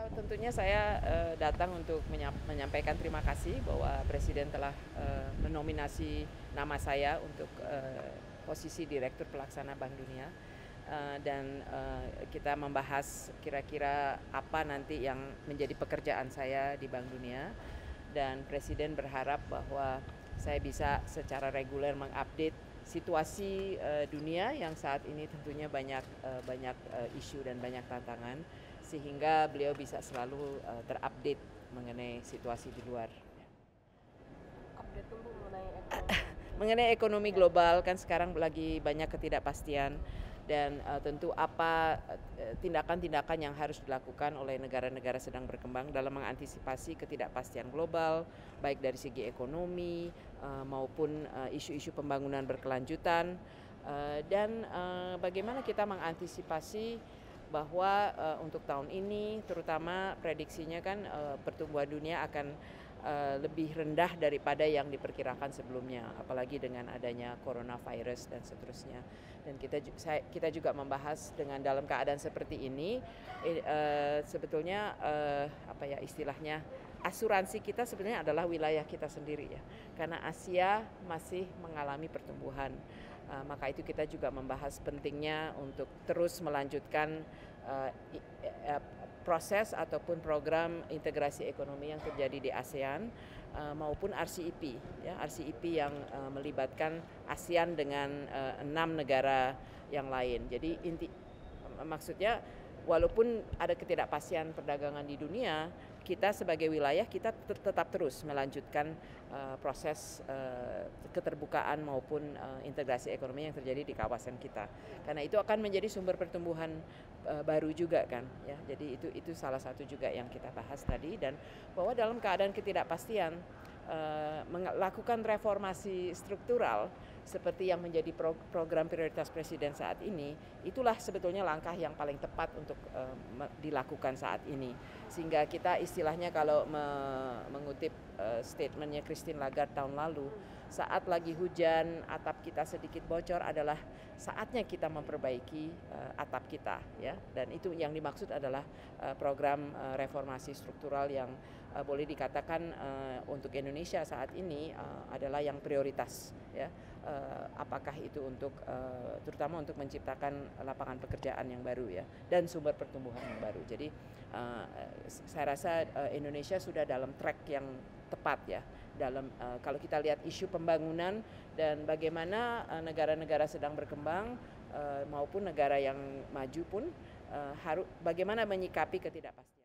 Tentunya saya datang untuk menyampaikan terima kasih bahwa Presiden telah menominasi nama saya untuk posisi Direktur Pelaksana Bank Dunia. Dan kita membahas kira-kira apa nanti yang menjadi pekerjaan saya di Bank Dunia. Dan Presiden berharap bahwa saya bisa secara reguler mengupdate situasi dunia yang saat ini tentunya banyak isu dan banyak tantangan, sehingga beliau bisa selalu terupdate mengenai situasi di luar. Update dulu mengenai ekonomi. Mengenai ekonomi global, kan sekarang lagi banyak ketidakpastian, dan tentu apa tindakan-tindakan yang harus dilakukan oleh negara-negara sedang berkembang dalam mengantisipasi ketidakpastian global, baik dari segi ekonomi maupun isu-isu pembangunan berkelanjutan, dan bagaimana kita mengantisipasi bahwa untuk tahun ini terutama prediksinya kan pertumbuhan dunia akan lebih rendah daripada yang diperkirakan sebelumnya, apalagi dengan adanya coronavirus dan seterusnya. Dan kita juga membahas dengan dalam keadaan seperti ini, sebetulnya apa ya istilahnya, asuransi kita sebenarnya adalah wilayah kita sendiri ya, karena Asia masih mengalami pertumbuhan. Maka itu kita juga membahas pentingnya untuk terus melanjutkan proses ataupun program integrasi ekonomi yang terjadi di ASEAN maupun RCEP, ya, RCEP yang melibatkan ASEAN dengan 6 negara yang lain. Jadi maksudnya walaupun ada ketidakpastian perdagangan di dunia, kita sebagai wilayah kita tetap terus melanjutkan proses keterbukaan maupun integrasi ekonomi yang terjadi di kawasan kita. Karena itu akan menjadi sumber pertumbuhan baru juga kan, ya. Jadi itu salah satu juga yang kita bahas tadi, dan bahwa dalam keadaan ketidakpastian melakukan reformasi struktural seperti yang menjadi program prioritas Presiden saat ini, itulah sebetulnya langkah yang paling tepat untuk dilakukan saat ini. Sehingga kita istilahnya kalau mengutip statementnya Christine Lagarde tahun lalu, saat lagi hujan atap kita sedikit bocor adalah saatnya kita memperbaiki atap kita, ya. Dan itu yang dimaksud adalah program reformasi struktural yang boleh dikatakan untuk Indonesia saat ini adalah yang prioritas, ya. Apakah itu untuk terutama untuk menciptakan lapangan pekerjaan yang baru, ya, dan sumber pertumbuhan yang baru. Jadi saya rasa Indonesia sudah dalam track yang tepat, ya, dalam kalau kita lihat isu pembangunan dan bagaimana negara-negara sedang berkembang maupun negara yang maju pun harus bagaimana menyikapi ketidakpastian.